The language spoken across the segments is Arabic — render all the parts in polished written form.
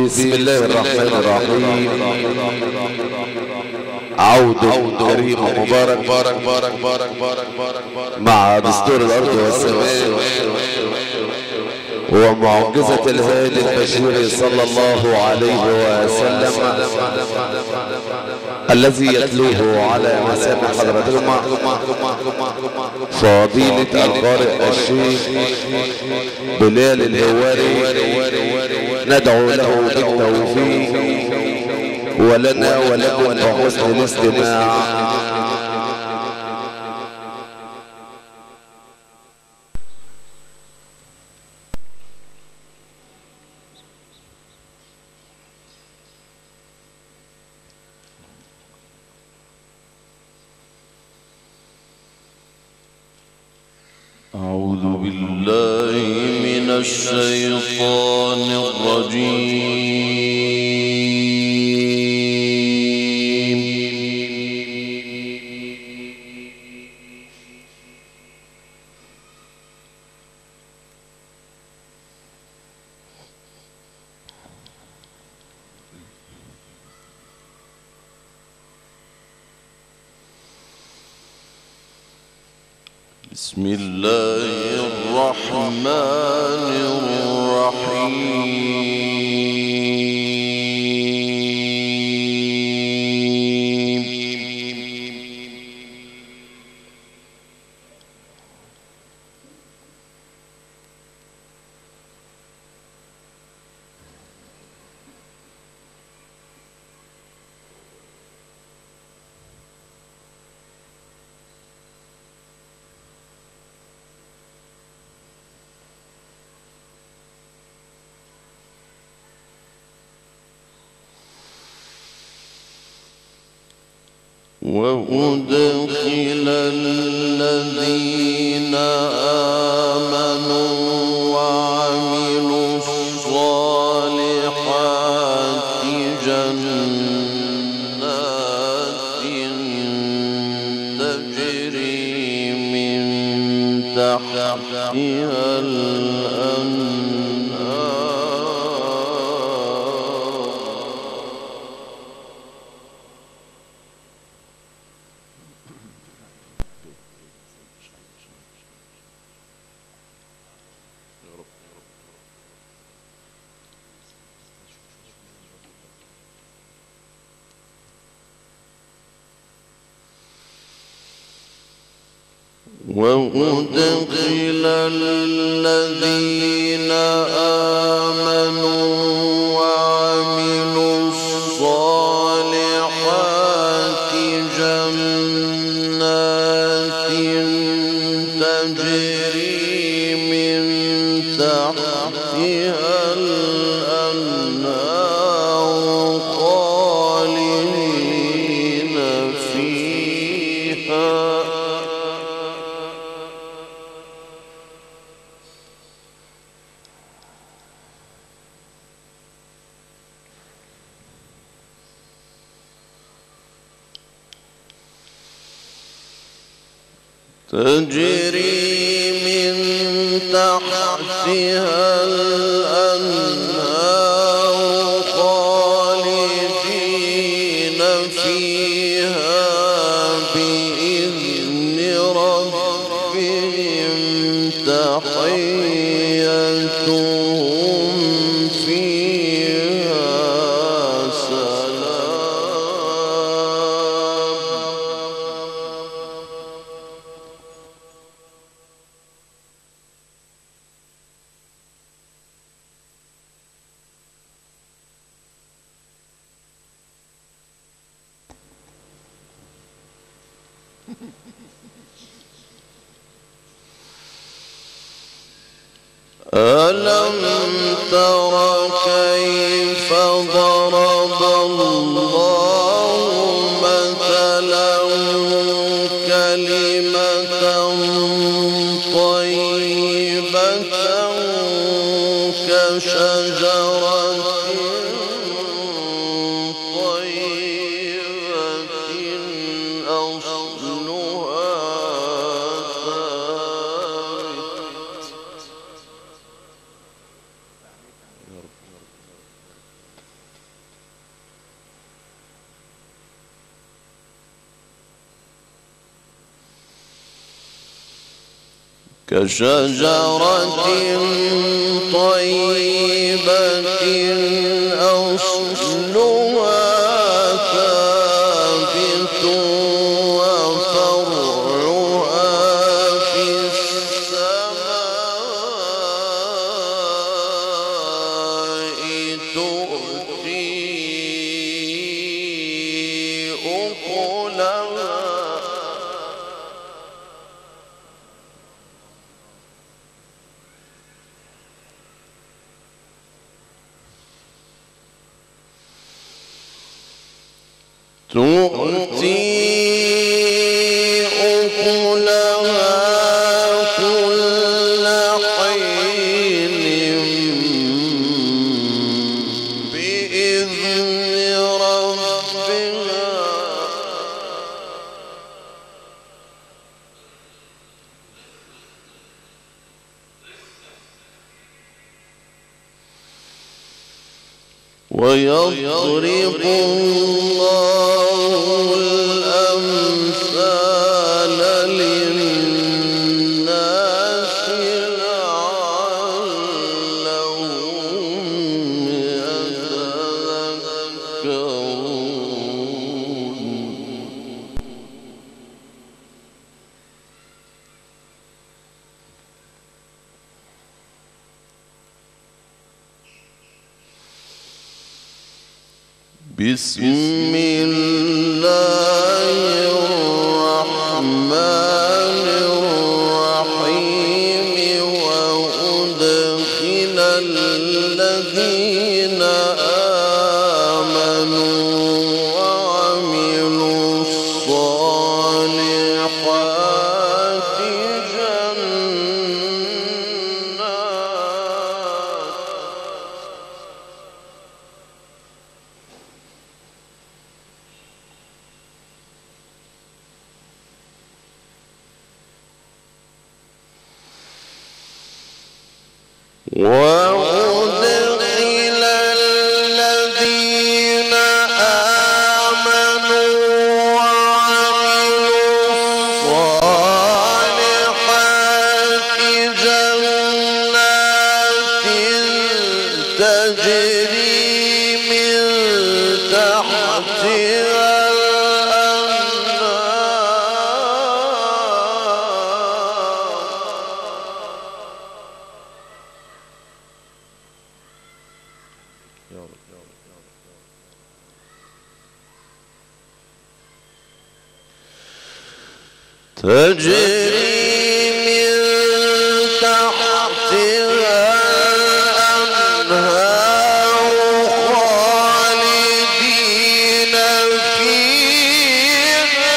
بسم الله الرحمن الرحيم. عود كريم ومبارك مع دستور الأرض والسماء ومعجزة الهادي البشير صلى الله عليه وسلم الذي يتلوه على مسامع حضرتكم فضيلة القارئ الشيخ بلال الهواري. ندعو له بالتوفيق ولنا ولكم بحسن الاستماع. أعوذ بالله من الشيطان الرجيم. بسم الله الرحمن الرحيم. وأدخل الذين آمنوا وعملوا الصالحات جنات تجري من تحتها الأنهار وأدخل الذين آمنوا وعملوا الصالحات جنات تجري من تحتها الأنهار خالدين فيها تجري من تحتها الأنهار خالدين فيها بإذن ربهم تحيتهم فيها سلام. ألم تر كيف ضرب الله مثلا كلمة طيبة كشجرة كشجرة طيبة أصلها ثابت وفرعها في السماء تؤتي أكلها كل حين بإذن ربها ويضرب الله الأمثال للناس لعلهم يتذكرون. بسم الله الرحمن الرحيم وأدخل الذين آمنوا وعملوا الصالحات وأدخل الذين آمنوا وعملوا الصالحات جنات تجري من تحتها تجري من تحتها الأنهار خالدين فيها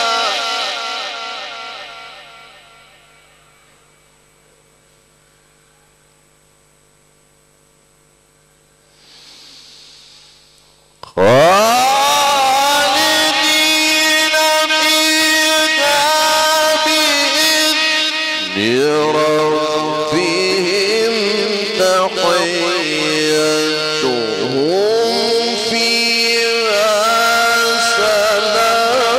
ربهم تحيتهم فيها سلام.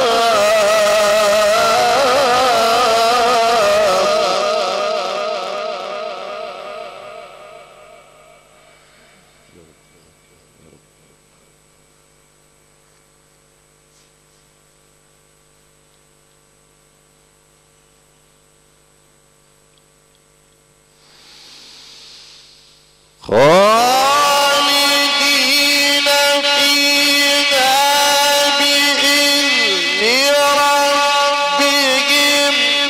خالدين فيها بإذن ربهم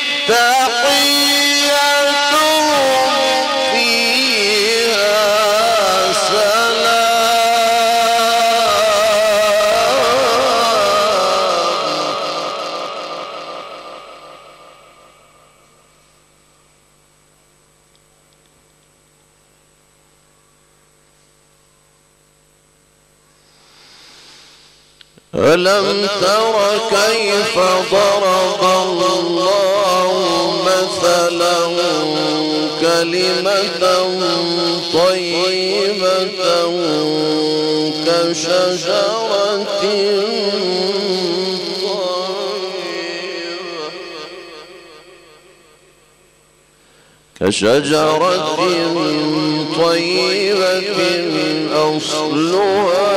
تحيتهم فيها ألم تر كيف ضرب الله مثلا كلمة طيبة كشجرة طيبة كشجرة طيبة أصلها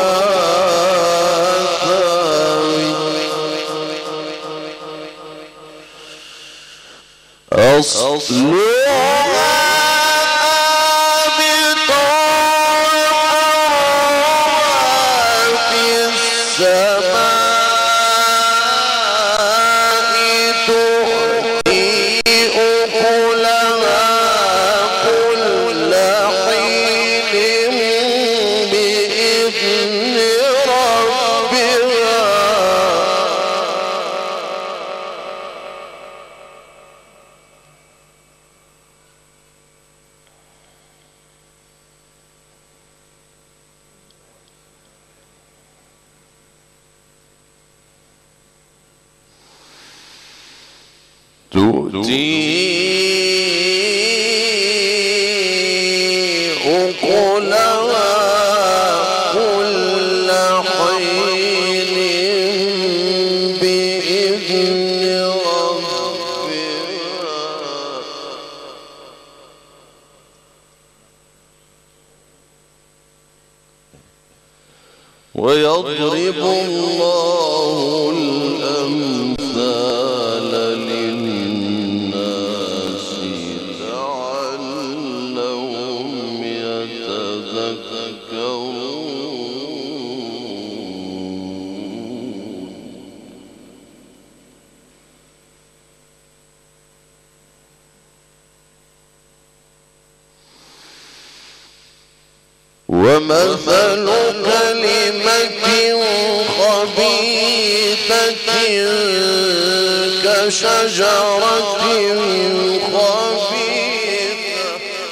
تؤتي أكلها كل حين بإذن ربها ويضرب الله الأمثال للناس لعلهم يتذكرون ومثل كلمة خبيثة كشجرة خبيثة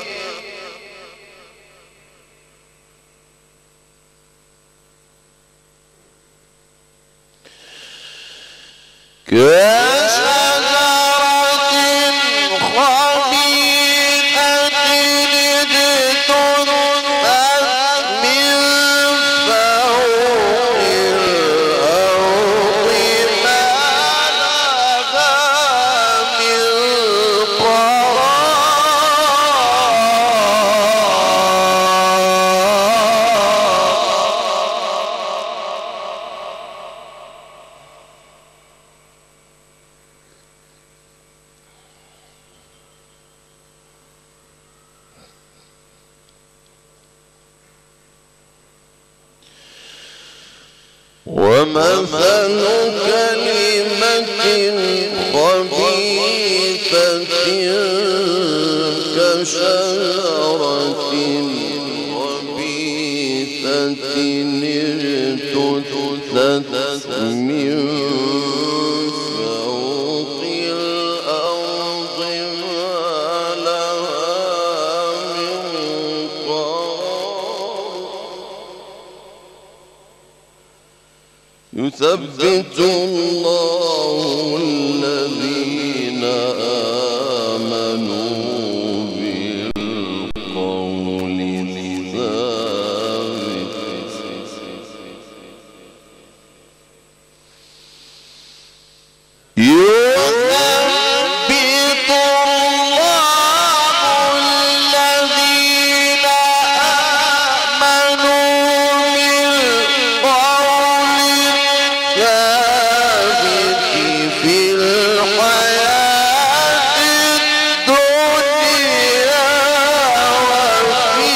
ومثل كلمة خبيثة كشجرة خبيثة اجتثت من فوق الأرض ما لها من قرار يثبت الله الذين آمنوا بالقول الثابت يثبت الله الذين آمنوا بالقول الثابت في الحياة الدنيا وفي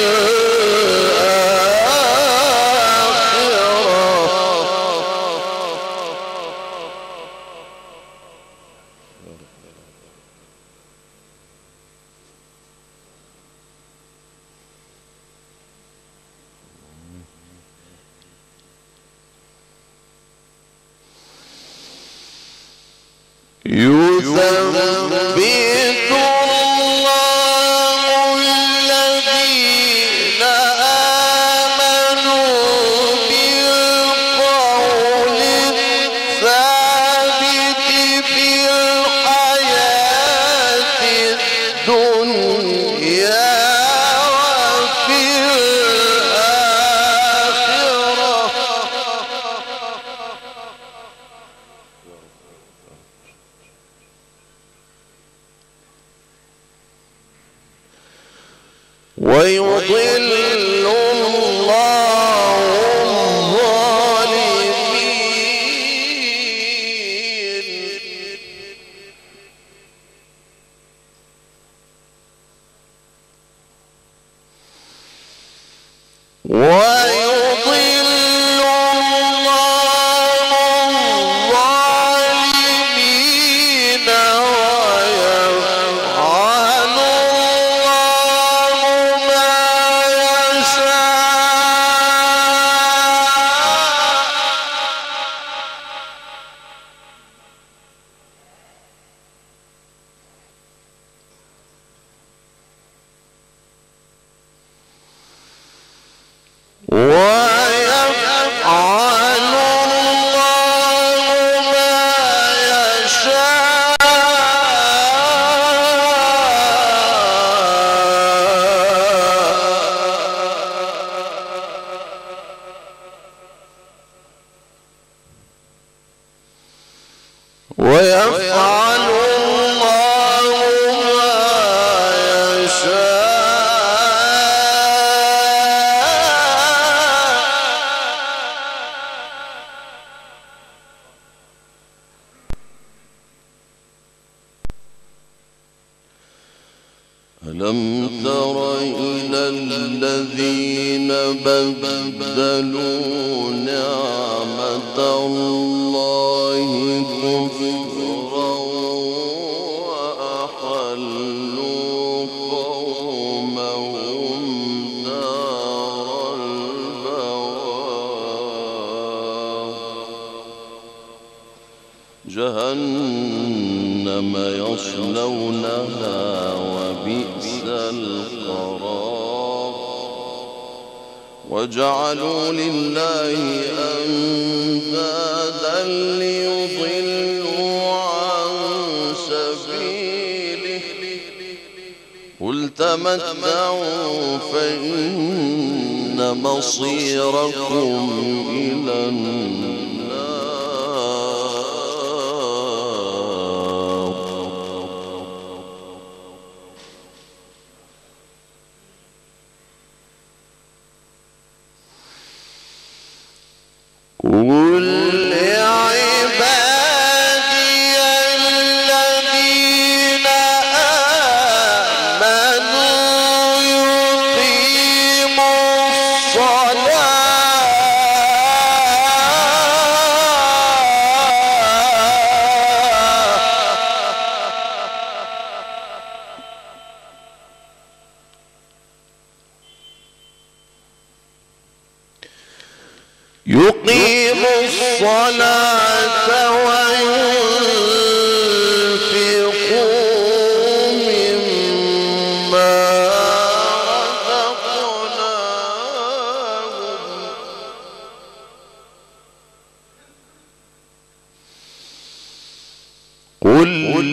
يثبت الله الذين آمنوا بالقول الثابت في الحياة الدنيا وفي الآخرة ويضل الله الظالمين ويفعل الله ما يشاء ألم تر إلى الذين بدلوا نعمة الله كفرا وأحلوا قومهم دار البوار جهنم يصلونها وبئس القرار وجعلوا لله أندادا ليضلوا عن سبيله قل تمتعوا فإن مصيركم إلى النار قل لعبادي الذين آمنوا يقيموا الصلاة وينفقوا مما رزقناهم قل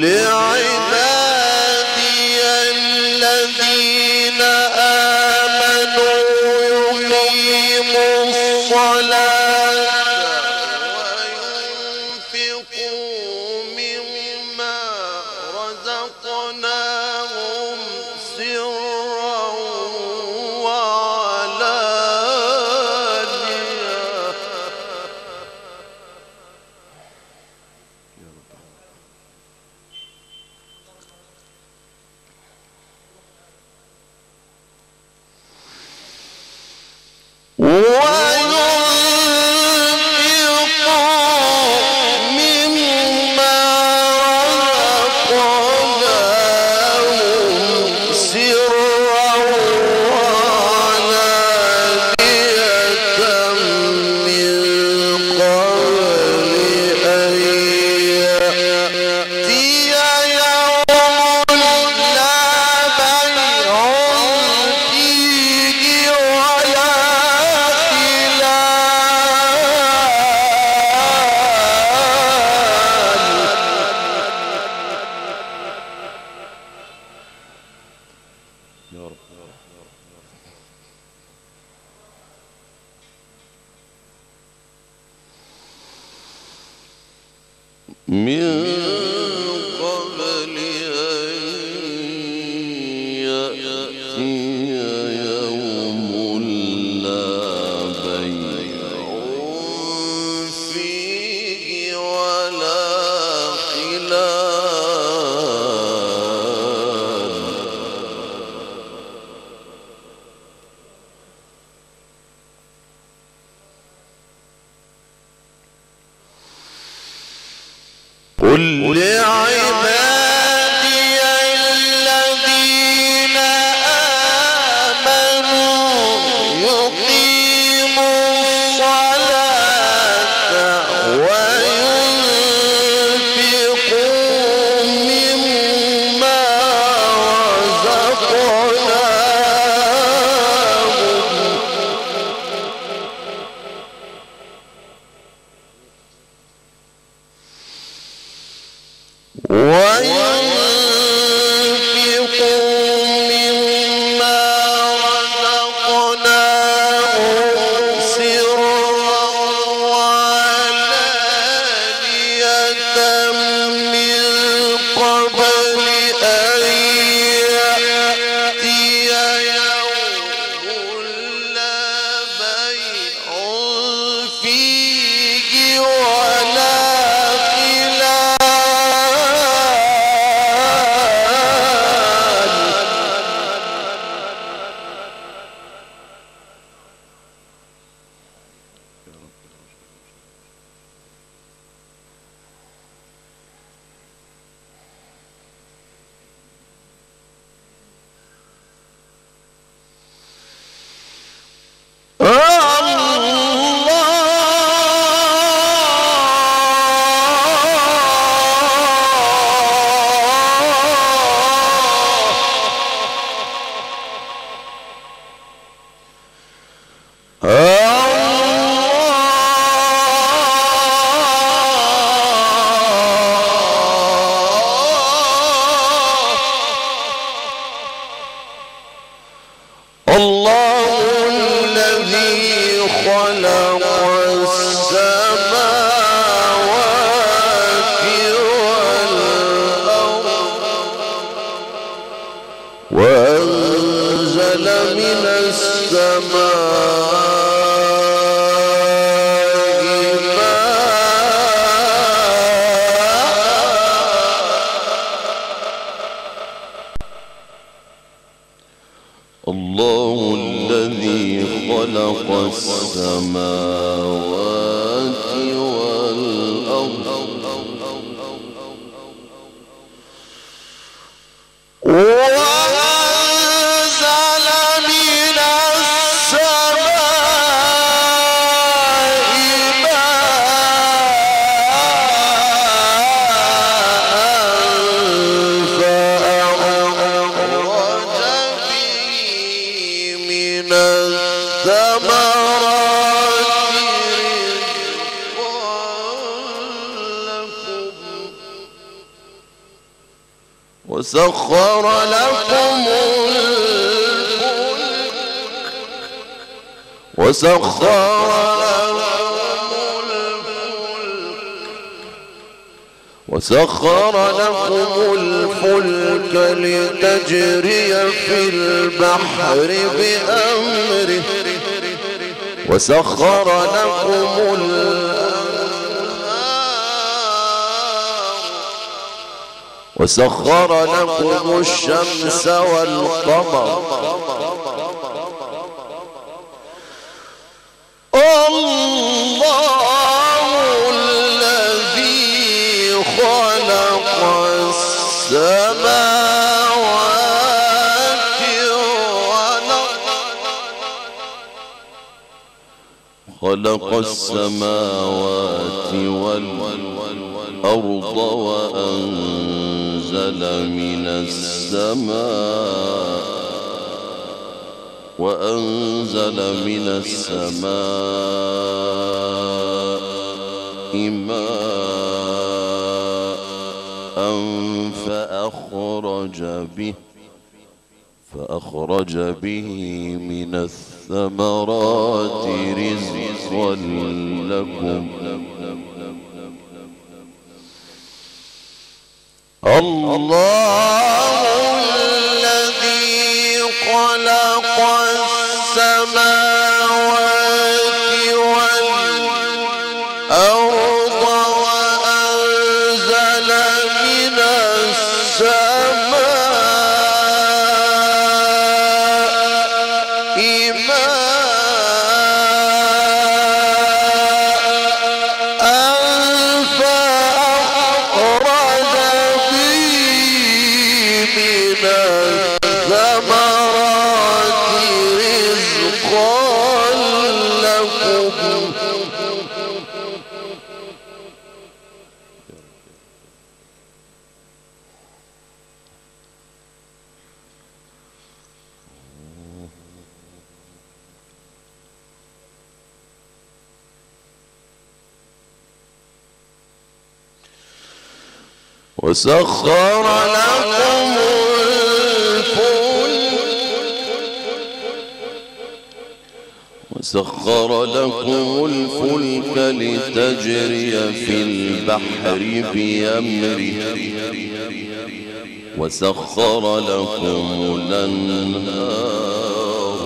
لعبادي الذين آمنوا يقيموا الصلاة من قبل أن يأتي قل لعبادي الذين آمنوا يقيموا الصلاة وينفقوا مما رزقناهم سرا وعلانية من قبل أن يأتي يوم لا بيع فيه ولا الله الذي خلق السماوات والأرض وأنزل من السماء الله الذي خلق السماوات والأرض وأنزل من السماء وسخر لكم الفلك لتجري في البحر بأمره وسخر لكم وسخر لكم الشمس والقمر الله الذي خلق السماوات والأرض وأنزل من السماء ماء فأخرج به من الثمرات رزقا لكم الله الذي خلق السماوات والأرض وأنزل من السماء ماء فأخرج وسخر لكم الفلك لتجري في البحر بأمره وسخر لكم الأنهار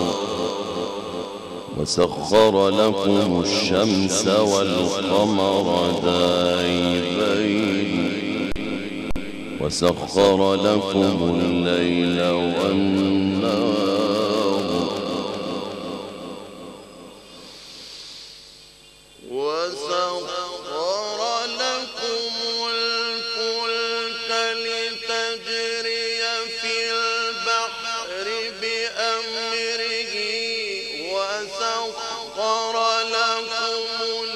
وسخر لكم الشمس والقمر دائبين وسخر لكم الليل والنهار وسخر لكم الفلك لتجري في البحر بأمره وسخر لكم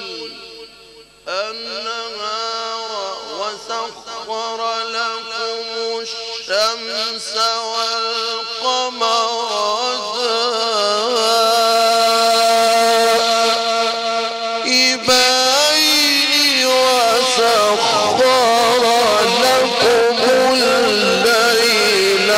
الأنهار وسخر لكم الشمس والقمر دائبين وسخر لكم الليل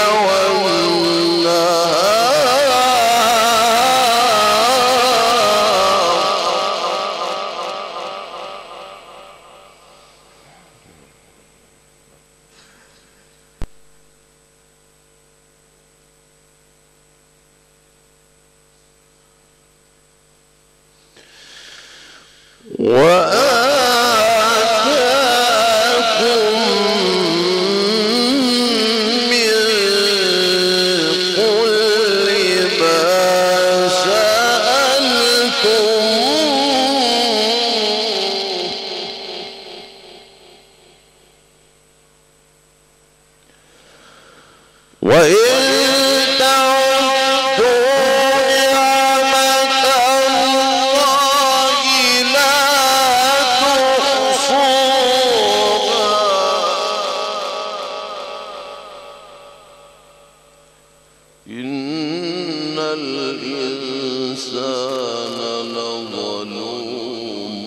وآتاكم من كل ما سألتموه وإن إن الإنسان لظلوم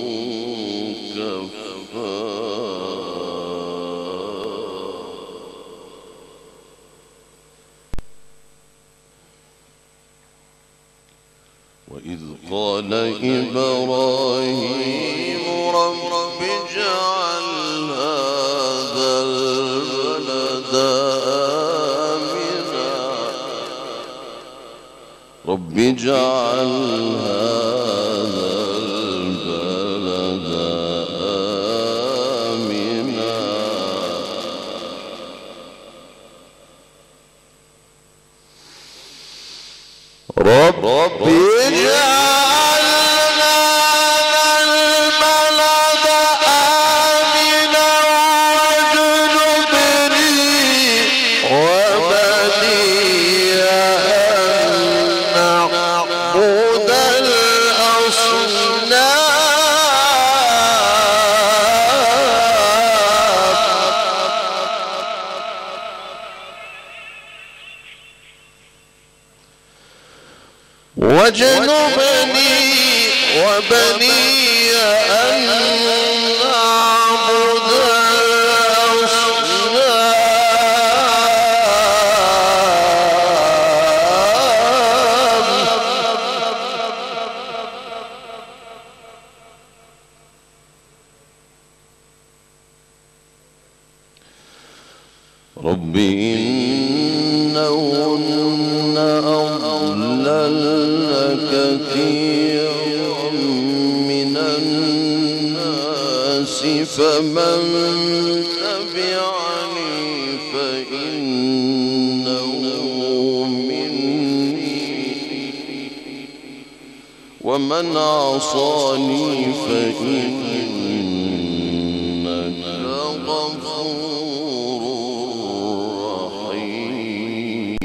كفار وإذ قال إبراهيم رب اجعل هذا البلد رب اجعل هذا البلد آمنا رب اجعل هذا البلد آمنا واجنبني وبني نعبد الأصنام واجنبني وبني أن نعبد رب إنهن أضللن كثيرا من الناس فمن تبعني فإنه مني ومن عصاني فإنك غفور رحيم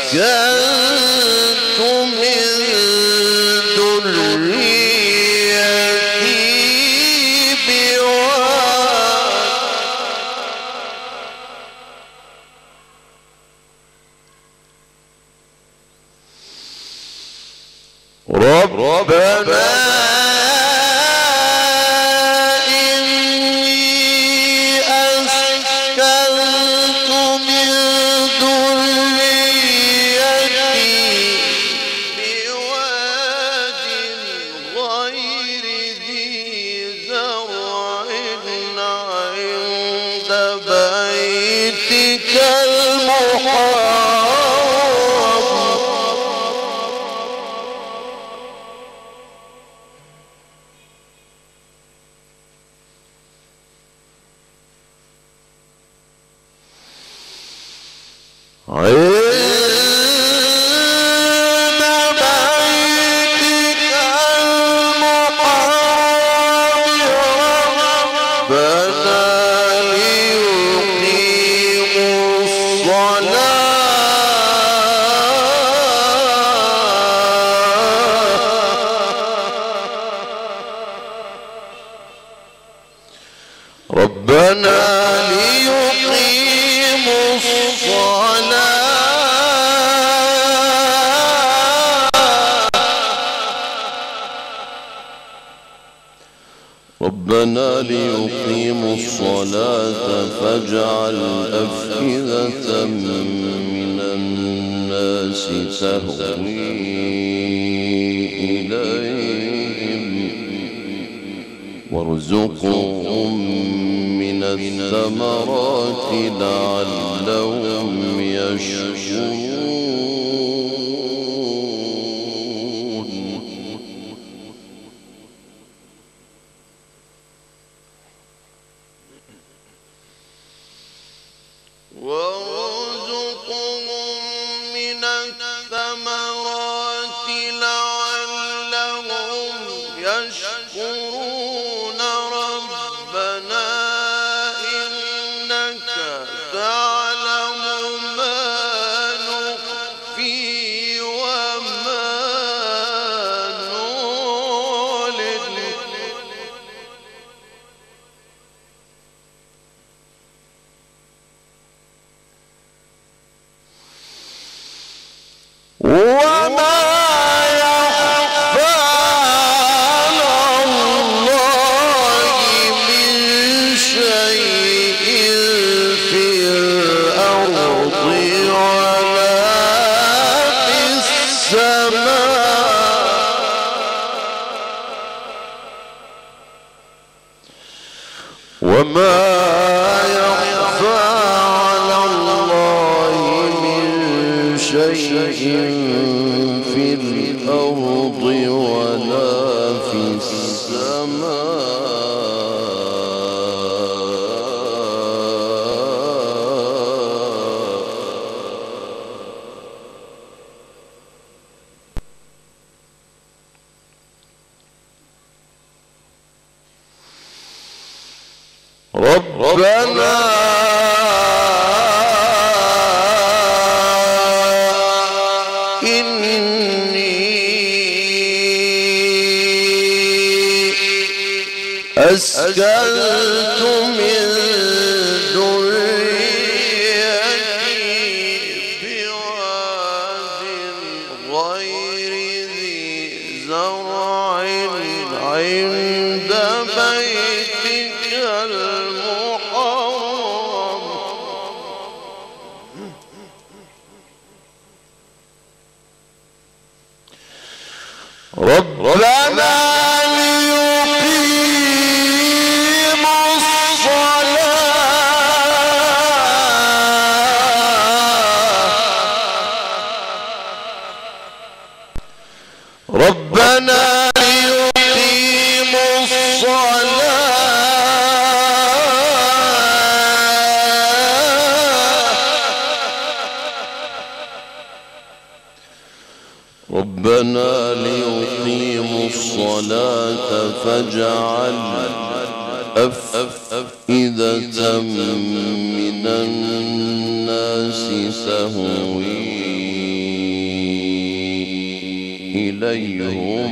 أسكنت من ذريتي بواد ربنا ربنا ليقيموا الصلاة فاجعل أفئدة من الناس تهوي إليهم وارزقهم من الثمرات لعلهم يشكرون أسكنت من ذريتي بواد غير ذي زرع عند بيتك المحرم ربنا ربنا ليقيموا الصلاة فاجعل أفئدة من الناس تهوي إليهم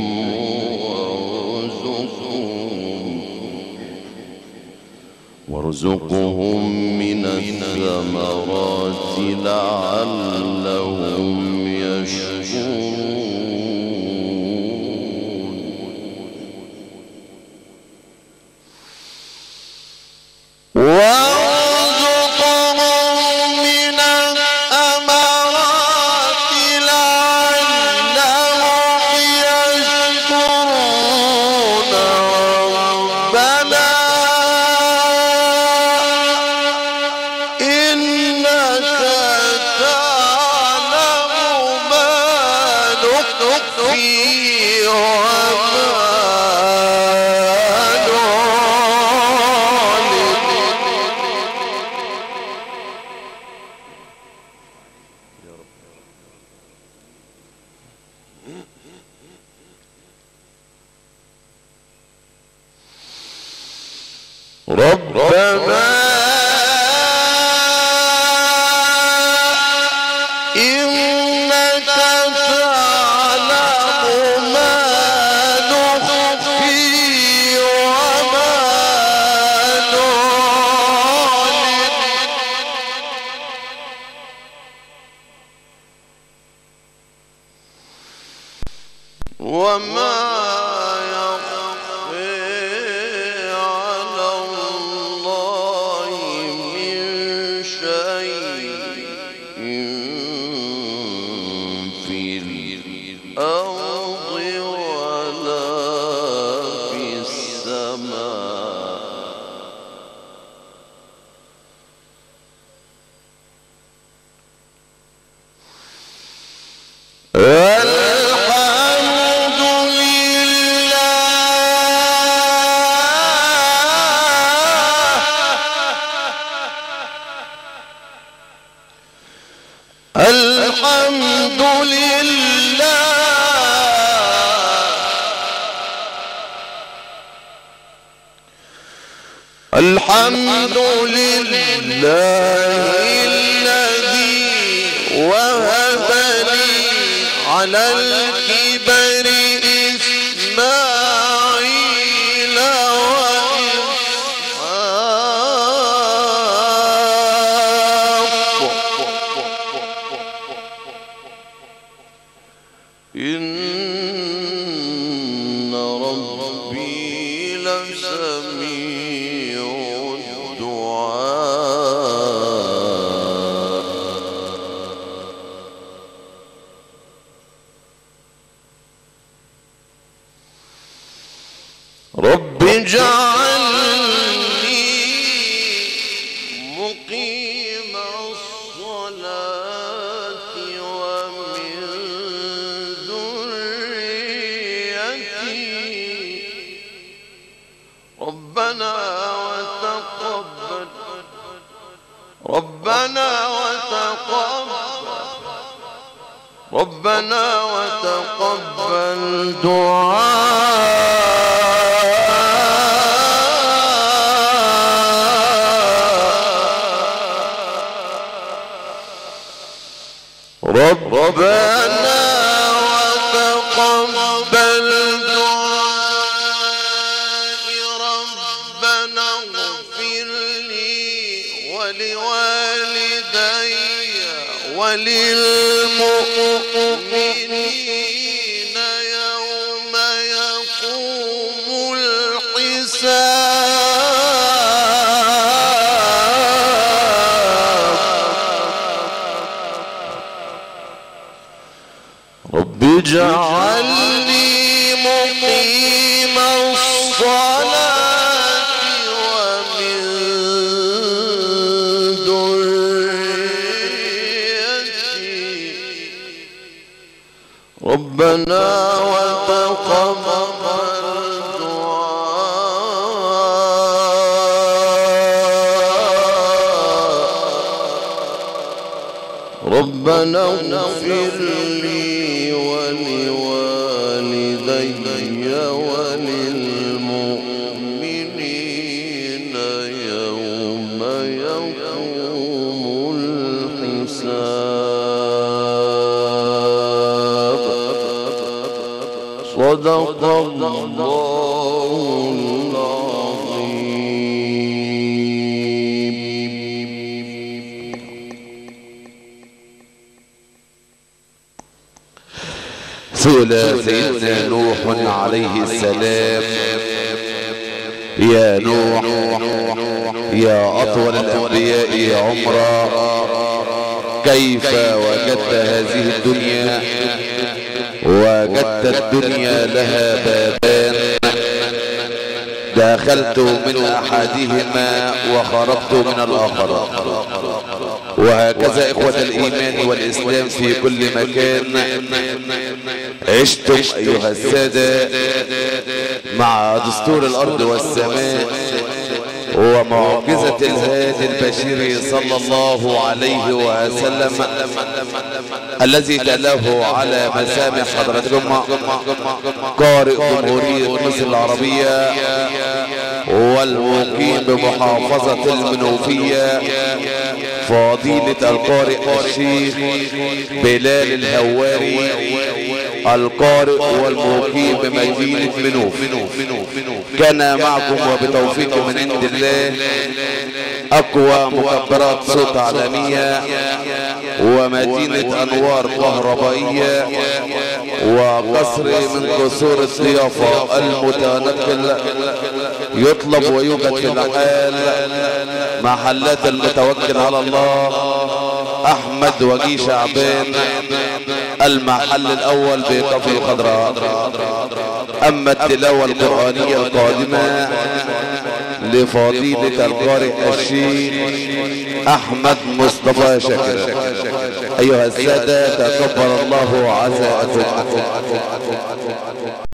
وارزقهم من الثمرات لعلهم يشكرون وارزقهم من الثمرات لعلهم يشكرون ربنا إنك تعلم ما نخفي وما ربنا إنك تعلم ما نخفي وما نعلن وما الحمد لله الحمد لله الذي وهب لي على الكبر إسماعيل إن ربي لسميع الدعاء رب اجعلني مقيم الصلاة ومن ربنا وتقبل دعاء ربنا وتقبل دعائي ربنا اغفر لي ولوالدي وللمؤمنين يوم يقوم الحساب رب اجعلني مقيم الصلاة ومن ذريتي ربنا وتقبل دعاء ربنا اغفر لي ولوالدي وللمؤمنين يوم يقوم الحساب صدق الله العظيم. سئل سيدنا نوح عليه السلام: يا نوح، يا أطول الأنبياء عمرا، كيف وجدت هذه الدنيا؟ وجدت الدنيا لها بابان، دخلت من أحدهما وخرجت من الآخر. وهكذا إخوة الإيمان والإسلام في كل مكان عشتم أيها السادة مع دستور الأرض والسماء ومعجزة الهادي البشير صلى الله عليه وسلم الذي تلاه على مسامع حضرتكم قارئ جمهورية مصر العربية والمقيم بمحافظة المنوفية فضيلة القارئ الشيخ بلال الهواري، القارئ والمقيم بمدينة منوف. كان معكم وبتوفيق من عند الله أقوى مكبرات صوت عالمية ومدينة أنوار كهربائية وقصر من قصور الضيافة المتنقل، يطلب ويوجد في الحال محلات المتوكل على الله أحمد وجي شعبان، المحل الأول بكفر الخضراء. أما التلاوة القرآنية القادمة لفضيلة القارئ الشيخ أحمد مصطفى شاكر. أيها السادة، تقبل الله عزاءكم.